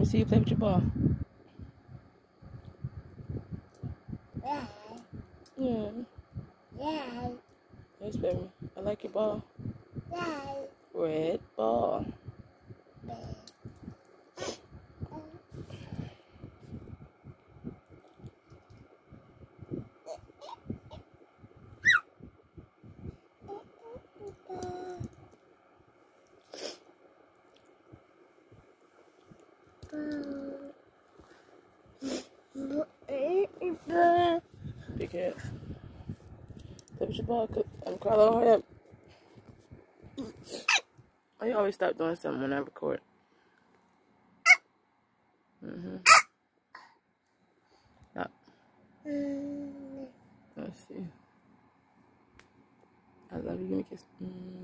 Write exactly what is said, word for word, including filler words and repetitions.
see you play with your ball. Yeah. Yeah. Yeah. Yes, baby. I like your ball. Yeah. Red ball. Big head. Play with your ball. I'm Carlo. Hurry up. I always stop doing something when I record. Mm-hmm. Stop. Let's see. I love you. Give me a kiss. Mm.